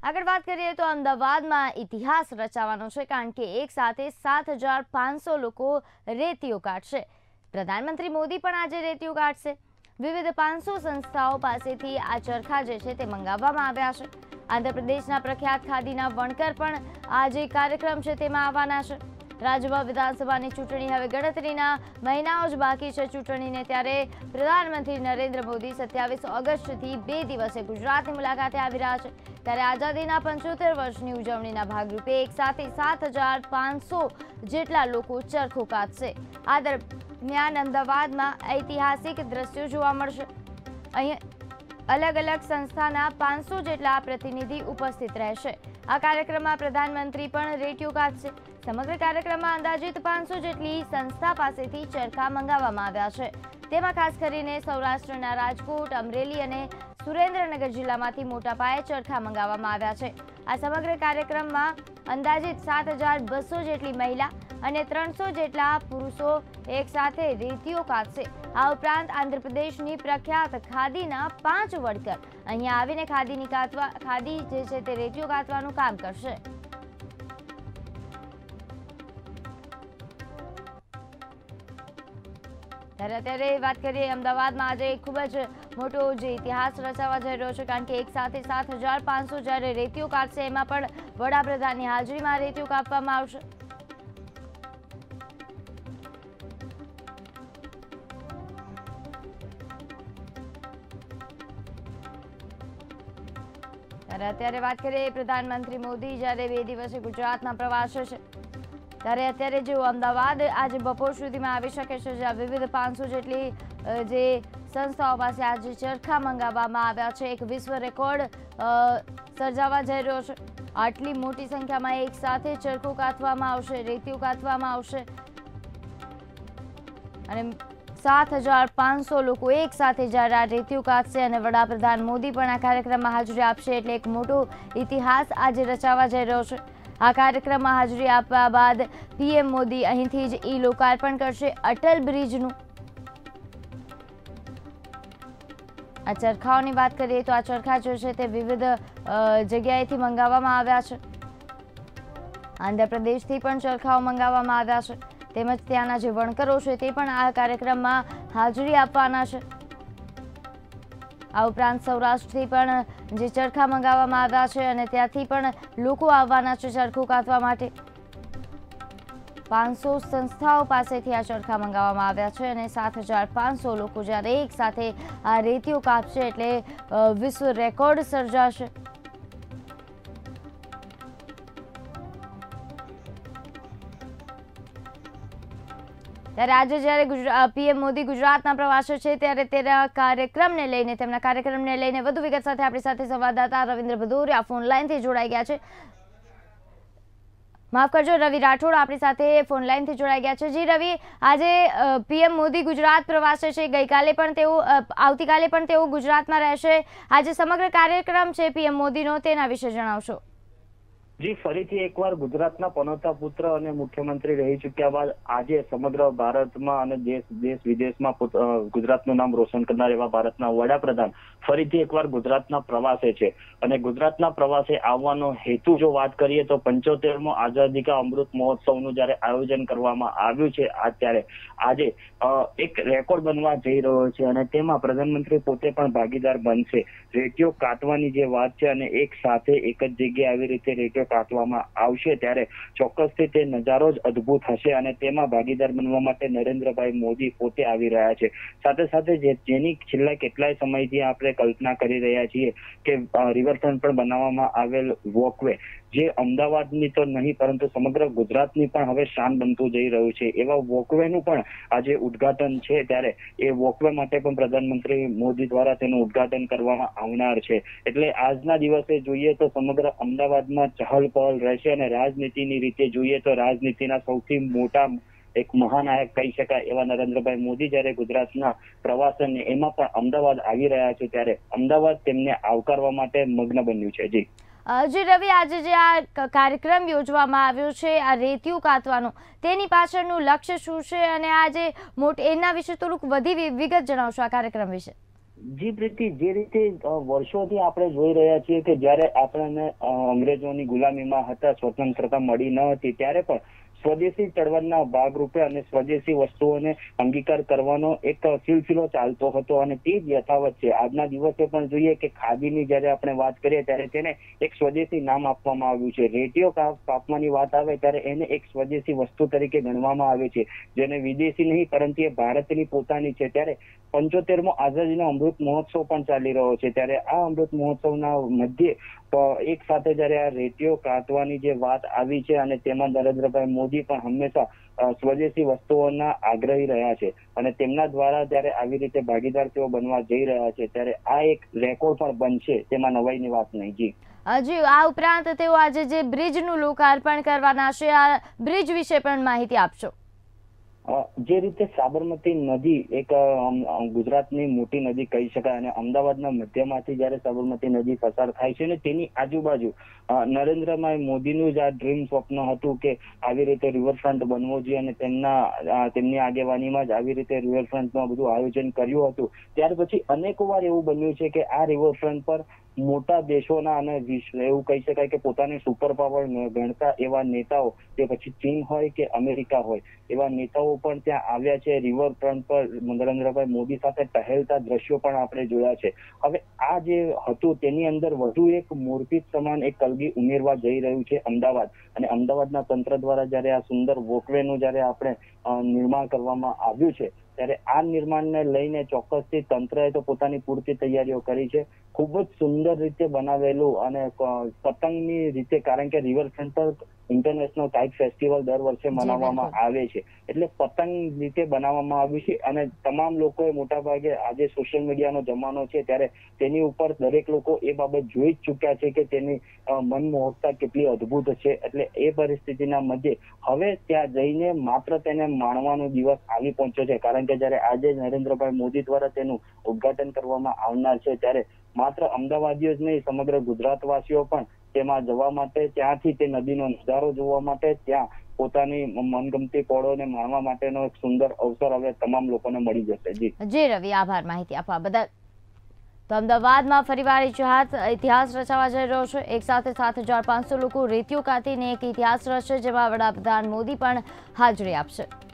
આગળ વાત કરીએ તો અમદાવાદમાં ઇતિહાસ રચાવાનો છે, કારણ કે એક સાથે 7,500 લોકો રેતીઓ કાઢશે। પ્રધાનમંત્રી મોદી પણ આજે રેતીઓ કાઢશે। વિવિધ 500 સંસ્થાઓ પાસેથી આ ચરખા જે છે તે મંગાવવામાં આવ્યા છે। આંધ્રપ્રદેશના પ્રખ્યાત ખાદીના વણકર પણ આ જે કાર્યક્રમ છે તેમાં આવવાના છે। રાજ્યમાં વિધાનસભાની ચૂંટણી હવે ગણતરીના મહિનાઓ જ બાકી છે ચૂંટણીને, ત્યારે પ્રધાનમંત્રી નરેન્દ્ર મોદી 27 ઓગસ્ટથી 2 દિવસે ગુજરાતની મુલાકાતે આવી રહ્યા છે। ત્યારે આઝાદીના 75 વર્ષની ઉજવણીના ભાગરૂપે એક સાથે 7,500 જેટલા લોકો ચરખો કાઢશે। આ દરમિયાન અમદાવાદમાં ઐતિહાસિક દ્રશ્યો જોવા મળશે। અહીં અલગ અલગ સંસ્થાના 500 જેટલા પ્રતિનિધિ ઉપસ્થિત રહેશે। આ કાર્યક્રમમાં પ્રધાનમંત્રી પણ રેતીઓ કાઢશે। સમગ્ર કાર્યક્રમમાં અંદાજિત 500 જેટલી સંસ્થા પાસેથી ચરખા મંગાવવામાં આવ્યા છે। તેમાં ખાસ કરીને સૌરાષ્ટ્રના રાજકોટ, અમરેલી અને સુરેન્દ્રનગર જિલ્લામાંથી મોટા પાયે ચરખા મંગાવવામાં આવ્યા છે। આ સમગ્ર કાર્યક્રમમાં અંદાજિત 7,200 જેટલી મહિલા અને 300 જેટલા પુરુષો એક સાથે રેતીઓ કાઢશે। આ ઉપરાંત આંધ્રપ્રદેશની પ્રખ્યાત ખાદીના 5 વર્કર અહીંયા આવીને ખાદી જે છે તે રેતીઓ કાઢવાનું કામ કરશે। ત્યારે વાત કરીએ અમદાવાદમાં આજે ખૂબ જ મોટો જે ઇતિહાસ રચાવા જઈ રહ્યો છે, કારણ કે એક સાથે 7,500 જ્યારે રેતીઓ કાઢશે, એમાં પણ વડાપ્રધાનની હાજરીમાં રેતીઓ કાપવામાં આવશે। અત્યારે વાત કરીએ પ્રધાનમંત્રી મોદી જ્યારે 2 દિવસે ગુજરાતના પ્રવાસે છે, ત્યારે અત્યારે જો અમદાવાદ આજે બપોર સુધીમાં આવી શકે છે, જ્યાં વિવિધ 500 જેટલી જે સંસ્થાઓ પાસે આજે ચરખા મંગાવવામાં આવ્યા છે। એક વિશ્વ રેકોર્ડ સર્જાવા જઈ રહ્યો છે। આટલી મોટી સંખ્યામાં એક સાથે ચરખો કાઢવામાં આવશે, રેતીઓ કાઢવામાં આવશે અને 7,500 લોકો એક સાથે જ્યારે આ રેતીઓ કાઢશે અને વડાપ્રધાન મોદી પણ આ કાર્યક્રમમાં હાજરી આપશે, એટલે એક મોટો ઇતિહાસ આજે રચાવા જઈ રહ્યો છે। આ કાર્યક્રમમાં હાજરી આપવા બાદ પીએમ મોદી અહીંથી જ લોકાર્પણ કરશે અટલ બ્રિજનું। આ ચરખાઓની વાત કરીએ તો આ ચરખા જે છે તે વિવિધ જગ્યાએથી મંગાવવામાં આવ્યા છે। આંધ્રપ્રદેશથી પણ ચરખાઓ મંગાવવામાં આવ્યા છે, તેમજ ત્યાંના જે વણકરો છે તે પણ આ કાર્યક્રમમાં હાજરી આપવાના છે। આ ઉપરાંત સૌરાષ્ટ્રથી પણ જે ચરખા મંગાવવામાં આવ્યા છે અને ત્યાંથી પણ લોકો આવવાના છે ચરખો કાઢવા માટે। 500 સંસ્થાઓ પાસેથી આ ચરખા મંગાવવામાં આવ્યા છે અને 7,500 લોકો જ્યારે એક સાથે આ રેતીઓ કાપશે, એટલે વિશ્વ રેકોર્ડ સર્જાશે। ત્યારે આજે જ્યારે પીએમ મોદી ગુજરાતના પ્રવાસે છે, ત્યારે તેના કાર્યક્રમને લઈને વધુ વિગત સાથે આપણી સાથે સંવાદદાતા રવિન્દ્ર ભદૌરિયા ફોન લાઈનથી જોડાઈ ગયા છે। માફ કરજો, રવિ રાઠોડ આપણી સાથે ફોન લાઈનથી જોડાઈ ગયા છે। જી રવિ, આજે પીએમ મોદી ગુજરાત પ્રવાસે છે, આવતીકાલે પણ તેઓ ગુજરાતમાં રહેશે। આજે સમગ્ર કાર્યક્રમ છે પીએમ મોદીનો, તેના વિશે જણાવશો। જી, ફરીથી એકવાર ગુજરાતના પનોતા પુત્ર અને મુખ્યમંત્રી રહી ચૂક્યા બાદ આજે સમગ્ર ભારતમાં અને દેશ વિદેશમાં ગુજરાતનું નામ રોશન કરનાર એવા ભારતના વડાપ્રધાન ફરીથી એકવાર ગુજરાતના પ્રવાસે છે। અને ગુજરાતના પ્રવાસે આવવાનો હેતુ જો વાત કરીએ તો 75મો આઝાદી કા અમૃત મહોત્સવનું જ્યારે આયોજન કરવામાં આવ્યું છે, ત્યારે આજે એક રેકોર્ડ બનવા જઈ રહ્યો છે અને તેમાં પ્રધાનમંત્રી પોતે પણ ભાગીદાર બનશે। રેતીઓ કાઢવાની જે વાત છે અને એક સાથે એક જ જગ્યાએ આવી રીતે રેતીઓ કાઢવામાં આવશે, ત્યારે ચોક્કસથી તે નજારો જ અદ્ભુત હશે અને તેમાં ભાગીદાર બનવા માટે નરેન્દ્રભાઈ મોદી પોતે આવી રહ્યા છે। સાથે સાથે જેની છેલ્લા કેટલાય સમયથી આપણે કલ્પના કરી રહ્યા છીએ કે રિવરફ્રન્ટ પર બનાવવામાં આવેલ વોકવે જે અમદાવાદની તો નહીં પરંતુ સમગ્ર ગુજરાતની પણ હવે શાન બનતું જઈ રહ્યું છે, એવા વોકવેનું પણ આજે ઉદ્ઘાટન છે। ત્યારે એ વોકવે માટે પણ પ્રધાનમંત્રી મોદી દ્વારા તેનું ઉદ્ઘાટન કરવામાં આવનાર છે। એટલે આજના દિવસે જોઈએ તો સમગ્ર અમદાવાદમાં ચહલ પહલ રહેશે અને રાજનીતિની રીતે જોઈએ તો રાજનીતિના સૌથી મોટા એક મહાનાયક કહી શકાય એવા નરેન્દ્રભાઈ મોદી જ્યારે ગુજરાતના પ્રવાસન એમાં પણ અમદાવાદ આવી રહ્યા છે, ત્યારે અમદાવાદ તેમને આવકારવા માટે મગ્ન બન્યું છે। જી જી રવિ, આજે જે આ કાર્યક્રમ યોજવામાં આવ્યો છે આ રેતીઓ કાઢવાનો, તેની પાછળનું લક્ષ્ય શું છે અને આજે એના વિશે થોડુંક વધી વિગત જણાવશો આ કાર્યક્રમ વિશે? જી પ્રીતિ, જે રીતે વર્ષોથી આપણે જોઈ રહ્યા છીએ કે જ્યારે આપણને અંગ્રેજોની ગુલામીમાં હતા, સ્વતંત્રતા મળી ન હતી, ત્યારે પણ સ્વદેશી ચળવળના ભાગરૂપે અને સ્વદેશી વસ્તુઓને અંગીકાર કરવાનો એક સિલસિલો ચાલતો હતો અને તે જ યથાવત છે. આજના દિવસે પણ જોઈએ કે ખાદીની જ્યારે આપણે વાત કરીએ ત્યારે તેને એક સ્વદેશી નામ આપવામાં આવ્યું છે. રેડિયો કાપવાની વાત આવે ત્યારે એને એક સ્વદેશી વસ્તુ તરીકે ગણવામાં આવે છે, જેને વિદેશી નહીં પરંતુ એ ભારતની પોતાની છે. ત્યારે 75મો આઝાદીનો અમૃત મહોત્સવ પણ ચાલી રહ્યો છે. ત્યારે આ અમૃત મહોત્સવના મધ્યે એક સાથે જ્યારે આ રેડિયો કાઢવાની જે વાત આવી છે અને તેમાં નરેન્દ્રભાઈ મોદી પણ હંમેશા સ્વદેશી વસ્તુઓના આગ્રહી રહ્યા છે અને તેમના દ્વારા જ્યારે આવી રીતે ભાગીદાર તેઓ બનવા જઈ રહ્યા છે, ત્યારે આ એક રેકોર્ડ પણ બનશે, તેમાં નવાઈની વાત નહીં. જી હજી આ ઉપરાંત તેઓ આજે જે બ્રિજનું લોકાર્પણ કરવાના છે, આ બ્રિજ વિશે પણ માહિતી આપશો. જે રીતે સાબરમતી નદી એક ગુજરાતની મોટી નદી કહી શકાય અને અમદાવાદના મધ્યમાંથી જ્યારે સાબરમતી નદી પસાર થાય છે ને તેની આજુબાજુ નરેન્દ્રભાઈ મોદીનું જ આ ડ્રીમ સ્વપ્ન હતું કે આવી રીતે રિવરફ્રન્ટ બનવો જોઈએ અને તેમની આગેવાનીમાં જ આવી રીતે રિવરફ્રન્ટનું બધું આયોજન કર્યું હતું. ત્યાર પછી અનેકો વાર એવું બન્યું છે કે આ રિવરફ્રન્ટ પર મોટા દેશોના અને એવું કહી શકાય કે પોતાની સુપર પાવર ગણતા એવા નેતાઓ, તે પછી ચીન હોય કે અમેરિકા હોય, એવા નેતાઓ પણ ત્યાં આવ્યા છે. રિવરફ્રન્ટ પર નરેન્દ્રભાઈ મોદી સાથે ટહેલતા દ્રશ્યો પણ આપણે જોયા છે. હવે આ જે હતું તેની અંદર વધુ એક મૂર્તિ સમાન એક કલગી ઉમેરવા જઈ રહ્યું છે અમદાવાદ, અને અમદાવાદના તંત્ર દ્વારા જ્યારે આ સુંદર વોકવેનું જ્યારે આપણે નિર્માણ કરવામાં આવ્યું છે, ત્યારે આ નિર્માણને લઈને ચોક્કસથી તંત્રએ તો પોતાની પૂરતી તૈયારીઓ કરી છે. ખૂબ જ સુંદર રીતે બનાવેલું અને પતંગની રીતે, કારણ કે રિવરફ્રન્ટ પર ઇન્ટરનેશનલ કાઇટ ફેસ્ટિવલ દર વર્ષે મનાવવામાં આવે છે, એટલે પતંગ રીતે બનાવવામાં આવ્યું છે અને તમામ લોકોએ મોટા ભાગે આજે સોશિયલ મીડિયાનો જમાનો છે ત્યારે તેની ઉપર દરેક લોકો એ બાબત જોઈ જ ચૂક્યા છે કે તેની મનમોહકતા કેટલી અદ્ભુત છે. એટલે એ પરિસ્થિતિના મધ્યે હવે ત્યાં જઈને માત્ર તેને માણવાનો દિવસ આવી પહોંચ્યો છે, કારણ કે જ્યારે આજે નરેન્દ્રભાઈ મોદી દ્વારા તેનું ઉદ્ઘાટન કરવામાં આવનાર છે, ત્યારે માત્ર અમદાવાદીઓ જ નહીં, સમગ્ર ગુજરાતવાસીઓ પણ તેમાં જવા માટે, ત્યાંથી તે નદીનો નજારો જોવા માટે, ત્યાં પોતાની મનગમતી પળોને માણવા માટેનો એક સુંદર અવસર હવે તમામ લોકોને મળી જશે. જી રવિ, આભાર માહિતી આપવા બદલ. તો અમદાવાદમાં ફરીવાર ઇતિહાસ રચાવા જઈ રહ્યો છે. એક સાથે 7,500 લોકો રેતીઓ કાઢીને એક ઇતિહાસ રચશે, જેમાં વડાપ્રધાન મોદી પણ હાજરી આપશે.